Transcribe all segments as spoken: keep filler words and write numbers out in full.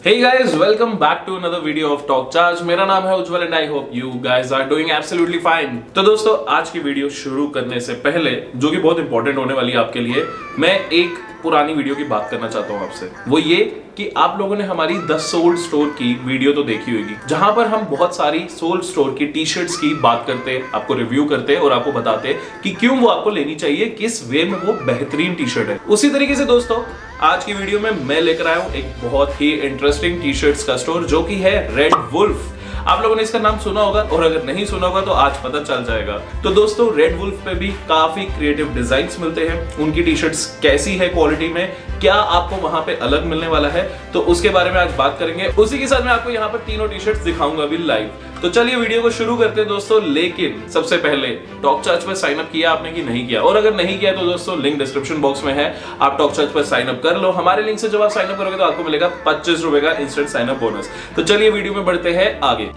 Hey guys, welcome back to another video of Talk Charge। मेरा नाम है Ujjwal and I hope you guys are doing absolutely fine. तो दोस्तों, आज की वीडियो शुरू करने से पहले, जो कि बहुत इंपॉर्टेंट होने वाली है आपके लिए, मैं एक पुरानी वीडियो की बात करना चाहता हूं आपसे। वो ये कि आप लोगों ने हमारी द सोल स्टोर की वीडियो तो देखी होगी, जहां पर हम बहुत सारी सोल स्टोर की टी शर्ट्स की बात करते, आपको रिव्यू करते और आपको बताते कि क्यों वो आपको लेनी चाहिए, किस वे में वो बेहतरीन टी शर्ट है। उसी तरीके से दोस्तों, आज की वीडियो में मैं लेकर आया हूं एक बहुत ही इंटरेस्टिंग टी शर्ट्स का स्टोर, जो कि है रेड वुल्फ। आप लोगों ने इसका नाम सुना होगा, और अगर नहीं सुना होगा तो आज पता चल जाएगा। तो दोस्तों, रेड वुल्फ पे भी काफी क्रिएटिव डिजाइन्स मिलते हैं। उनकी टी शर्ट्स कैसी है क्वालिटी में, क्या आपको वहां पे अलग मिलने वाला है, तो उसके बारे में आज बात करेंगे। उसी के साथ मैं आपको यहाँ पर तीनों टी शर्ट्स दिखाऊंगा भी लाइव। तो चलिए वीडियो को शुरू करते हैं दोस्तों। लेकिन सबसे पहले टॉक चार्ज पर साइन अप किया आपने कि नहीं किया, और अगर नहीं किया तो दोस्तों लिंक डिस्क्रिप्शन बॉक्स में है, आप टॉक चार्ज पर साइन अप कर लो। हमारे लिंक से जब आप साइन अप करोगे तो आपको मिलेगा पच्चीस रुपए का इंस्टेंट साइन अप बोनस। तो चलिए वीडियो में बढ़ते हैं आगे।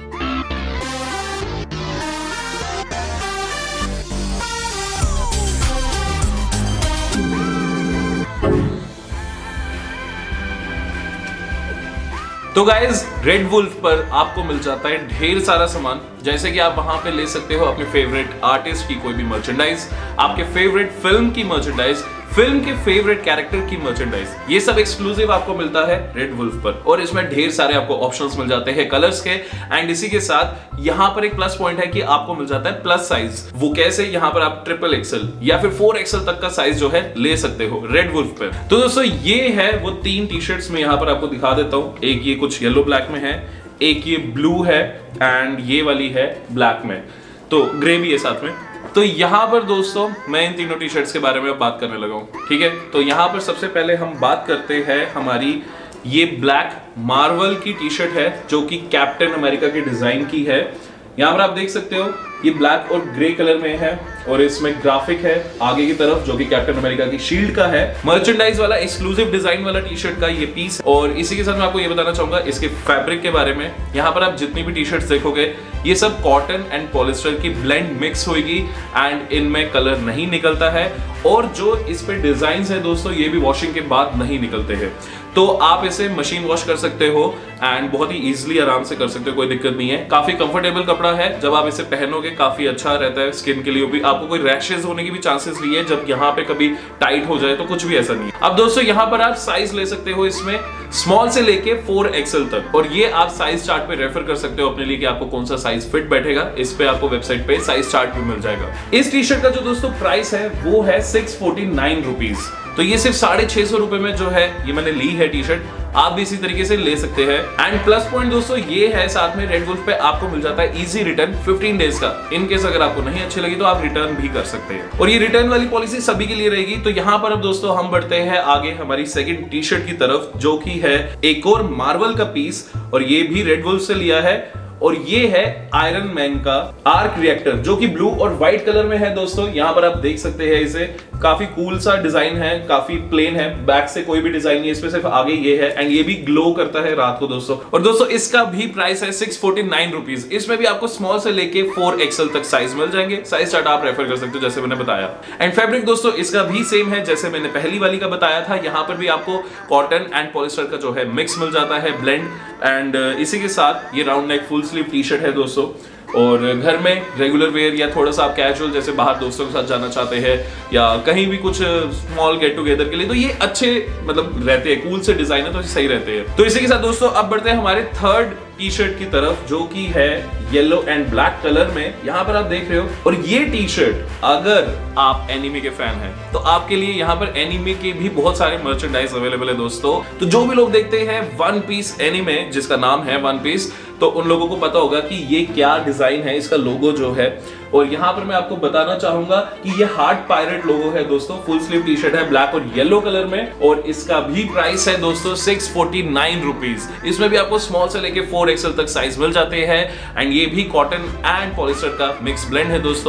तो गाइज, रेड वुल्फ पर आपको मिल जाता है ढेर सारा सामान, जैसे कि आप वहां पे ले सकते हो अपने फेवरेट आर्टिस्ट की कोई भी मर्चेंडाइज, आपके फेवरेट फिल्म की मर्चेंडाइज, फिल्म के फेवरेट कैरेक्टर की मर्चेंडाइज। ये सब एक्सक्लूसिव आपको मिलता है रेड वुल्फ पर, और इसमें ढेर सारे आपको ऑप्शंस मिल जाते हैं कलर्स के। एंड इसी के साथ यहाँ पर एक प्लस पॉइंट है कि आपको मिल जाता है प्लस साइज। वो कैसे? यहाँ पर आप ट्रिपल एक्सल या फिर फोर एक्सल तक का साइज जो है ले सकते हो रेड वुल्फ पर। तो दोस्तों, ये है वो तीन टी शर्ट्स में यहाँ पर आपको दिखा देता हूँ। एक ये कुछ येलो ब्लैक में है, एक ये ब्लू है, एंड ये वाली है ब्लैक में, तो ग्रे भी है साथ में। तो यहाँ पर दोस्तों, मैं इन तीनों टी शर्ट्स के बारे में बात करने लगा हूँ, ठीक है। तो यहाँ पर सबसे पहले हम बात करते हैं हमारी ये ब्लैक मार्वल की टी शर्ट है, जो कि कैप्टन अमेरिका के डिजाइन की है। यहाँ पर आप देख सकते हो ये ब्लैक और ग्रे कलर में है, और इसमें ग्राफिक है आगे की तरफ, जो कि कैप्टन अमेरिका की शील्ड का है। मर्चेंडाइज वाला एक्सक्लूसिव डिजाइन वाला टी शर्ट का ये पीस। और इसी के साथ मैं आपको ये बताना चाहूंगा इसके फैब्रिक के बारे में। यहाँ पर आप जितनी भी टी शर्ट्स देखोगे, ये सब कॉटन एंड पॉलिस्टर की ब्लेंड मिक्स होगी, एंड इनमें कलर नहीं निकलता है। और जो इस पे डिजाइन है दोस्तों, ये भी वॉशिंग के बाद नहीं निकलते हैं। तो आप इसे मशीन वॉश कर सकते हो, एंड बहुत ही इजीली आराम से कर सकते हो, कोई दिक्कत नहीं है। काफी कंफर्टेबल कपड़ा है, जब आप इसे पहनोगे काफी अच्छा रहता है स्किन के लिए भी। आपको कोई रैशेस होने की भी चांसेस नहीं है, जब यहाँ पे कभी टाइट हो जाए तो कुछ भी ऐसा नहीं है। अब दोस्तों, यहाँ पर आप साइज ले सकते हो इसमें स्मॉल से लेके फोर एक्सएल तक, और ये आप साइज चार्ट पे रेफर कर सकते हो अपने लिए कि आपको कौन सा साइज फिट बैठेगा। इस पे आपको वेबसाइट पे साइज चार्ट भी मिल जाएगा। इस टी शर्ट का जो दोस्तों प्राइस है वो है सिक्स फोर्टी नाइन रुपीज। तो ये सिर्फ साढ़े छह सौ रुपए में जो है ये मैंने ली है टी शर्ट। आप भी इसी तरीके से ले सकते हैं। एंड प्लस पॉइंट दोस्तों ये है, साथ में रेड वुल्फ पे आपको मिल जाता है इजी रिटर्न फिफ्टीन डेज का। इन केस अगर आपको नहीं अच्छी लगी तो आप रिटर्न भी कर सकते हैं, और ये रिटर्न वाली पॉलिसी सभी के लिए रहेगी। तो यहाँ पर अब दोस्तों हम बढ़ते हैं आगे हमारी सेकंड टी शर्ट की तरफ, जो कि है एक और मार्वल का पीस, और ये भी रेड वुल्फ से लिया है। और ये है आयरन मैन का आर्क रिएक्टर, जो कि ब्लू और व्हाइट कलर में है दोस्तों। यहाँ पर आप देख सकते हैं इसे, काफी कूल सा डिजाइन है, काफी प्लेन है, बैक से कोई भी डिजाइन नहीं है, इसमें सिर्फ आगे ये है। एंड ये भी ग्लो करता है रात को दोस्तों। और दोस्तों, इसका भी प्राइस है सिक्स फोर्टी नाइन रुपीज। इसमें भी आपको स्मॉल से लेके फोर एक्सएल तक साइज मिल जाएंगे। साइज चार्ट आप रेफर कर सकते हो जैसे मैंने बताया। एंड फैब्रिक दोस्तों इसका भी सेम है जैसे मैंने पहली वाली का बताया था। यहाँ पर भी आपको कॉटन एंड पॉलिस्टर का जो है मिक्स मिल जाता है, ब्लेंड। एंड इसी के साथ ये round neck full sleeve T shirt है दोस्तों। और घर में रेगुलर वेयर या थोड़ा सा आप कैजुअल, जैसे बाहर दोस्तों के साथ जाना चाहते हैं या कहीं भी कुछ स्मॉल गेट टुगेदर के लिए, तो ये अच्छे मतलब रहते हैं, कूल से डिजाइन है तो सही रहते हैं। तो इसी के साथ दोस्तों अब बढ़ते हैं हमारे थर्ड टी शर्ट की तरफ, जो कि है येलो एंड ब्लैक कलर में। यहाँ पर आप देख रहे हो, और ये टी शर्ट अगर आप एनिमे के फैन हैं तो आपके लिए यहाँ पर एनिमे के भी बहुत सारे मर्चेंडाइज अवेलेबल है दोस्तों। तो जो भी लोग देखते हैं वन पीस एनिमे, जिसका नाम है वन पीस, तो उन लोगों को पता होगा कि ये क्या डिजाइन है, इसका लोगो जो है। और यहाँ पर मैं आपको बताना चाहूंगा कि ये हार्ट पायरेट लोगो है दोस्तों। फुल स्लीव टी शर्ट है ब्लैक और येलो कलर में, और इसका भी प्राइस है दोस्तों सिक्स फोर्टी नाइन रुपीज। इसमें भी आपको स्मॉल से लेके फोर एक्सएल तक साइज मिल जाते हैं। एंड ये भी कॉटन एंड पॉलिस्टर का मिक्स ब्लेंड है दोस्तों।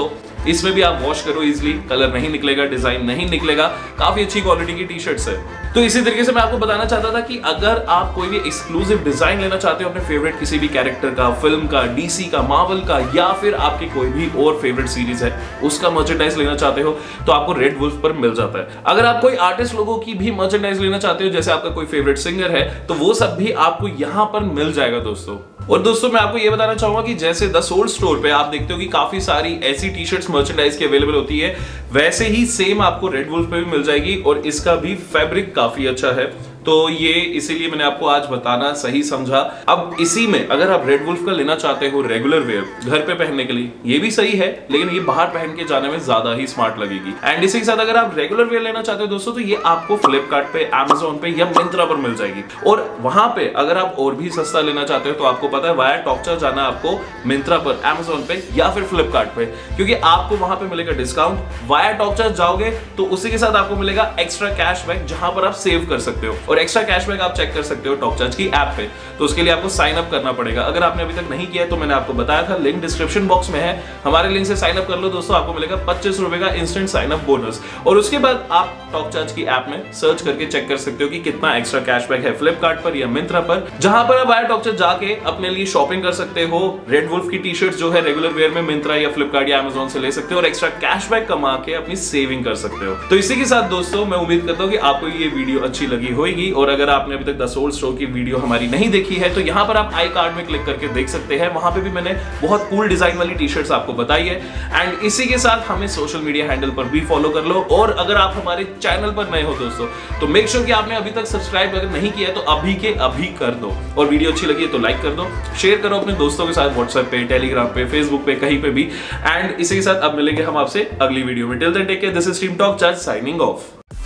इसमें भी आप वॉश करो इजिली, कलर नहीं निकलेगा, डिजाइन नहीं निकलेगा, काफी अच्छी क्वालिटी की टी शर्ट्स है। तो इसी तरीके से मैं आपको बताना चाहता था कि अगर आप कोई भी एक्सक्लूसिव डिजाइन लेना चाहते हो अपने फेवरेट किसी भी कैरेक्टर का, फिल्म का, डीसी का, मार्वल का, या फिर आपकी कोई भी और फेवरेट सीरीज है उसका मर्चेंडाइज लेना चाहते हो तो आपको रेड वुल्फ पर मिल जाता है। अगर आप कोई आर्टिस्ट लोगों की भी मर्चेंडाइज लेना चाहते हो, जैसे आपका कोई फेवरेट सिंगर है, तो वो सब भी आपको यहां पर मिल जाएगा दोस्तों। और दोस्तों मैं आपको ये बताना चाहूंगा कि जैसे द सोल स्टोर पे आप देखते हो कि काफी सारी ऐसी टी शर्ट्स मर्चेंडाइज की अवेलेबल होती है, वैसे ही सेम आपको रेड वुल्फ पे भी मिल जाएगी और इसका भी फैब्रिक काफी अच्छा है। तो ये इसीलिए मैंने आपको आज बताना सही समझा। अब इसी में अगर आप रेड वुल्फ का लेना चाहते हो रेगुलर वेयर घर पे पहनने के लिए, ये भी सही है, लेकिन ये बाहर पहन के जाने में ज्यादा ही स्मार्ट लगेगी। एंड इसी के साथ अगर आप रेगुलर वेयर लेना चाहते हो दोस्तों, तो ये आपको फ्लिपकार्ट पे, अमेज़न पे या मिंत्रा पर मिल जाएगी। और वहां पे अगर आप और भी सस्ता लेना चाहते हो तो आपको पता है वाया टॉकचर जाना आपको मिंत्रा पर, अमेज़न पे या फिर फ्लिपकार्ट पे, क्योंकि आपको वहां पे मिलेगा डिस्काउंट। वाया टॉकचर जाओगे तो उसी के साथ आपको मिलेगा एक्स्ट्रा कैशबैक, जहां पर आप सेव कर सकते हो। और एक्स्ट्रा कैशबैक आप चेक कर सकते हो टॉकचार्ज की ऐप पे, तो उसके लिए आपको साइन अप करना पड़ेगा। अगर आपने अभी तक नहीं किया तो मैंने आपको बताया था, लिंक डिस्क्रिप्शन बॉक्स में है, हमारे लिंक से साइन अप कर लो दोस्तों, आपको मिलेगा पच्चीस रुपए का इंस्टेंट साइन अप बोनस। और उसके बाद आप टॉकचार्ज की ऐप में सर्च करके चेक कर सकते हो कि कितना एक्स्ट्रा कैशबैक है फ्लिपकार्ट पर या मिंत्रा पर, जहां पर आप वाया टॉकचार्ज जाके अपने लिए शॉपिंग कर सकते हो। रेड वुल्फ की टी शर्ट जो है रेगुलर वेयर में मिंत्रा या फ्लिपकार्ट या अमेज़न से ले सकते हो और एक्स्ट्रा कैशबैक कमा के अपनी सेविंग कर सकते हो। तो इसी के साथ दोस्तों मैं उम्मीद करता हूं कि आपको ये वीडियो अच्छी लगी होगी, और अगर आपने अभी तक द सोल स्टोर की वीडियो हमारी नहीं देखी है तो यहां पर आप आई कार्ड में क्लिक करके देख सकते हैं, वहां पे भी मैंने बहुत कूल डिजाइन वाली टी शर्ट्स आपको बताई है। एंड इसी के साथ हमें सोशल मीडिया हैंडल पर भी फॉलो कर लो, और अगर आप हमारे चैनल पर नए हो दोस्तों तो मेक श्योर कि आपने अभी तक सब्सक्राइब अगर नहीं किया है तो अभी के अभी कर दो, और वीडियो अच्छी लगी है तो लाइक कर दो, शेयर करो अपने दोस्तों के साथ व्हाट्सएप पे, टेलीग्राम पे, फेसबुक पे, कहीं पे भी। एंड इसी के साथ अब मिलेंगे हम आपसे अगली वीडियो में। Till then take care, this is team Talk Charge signing of.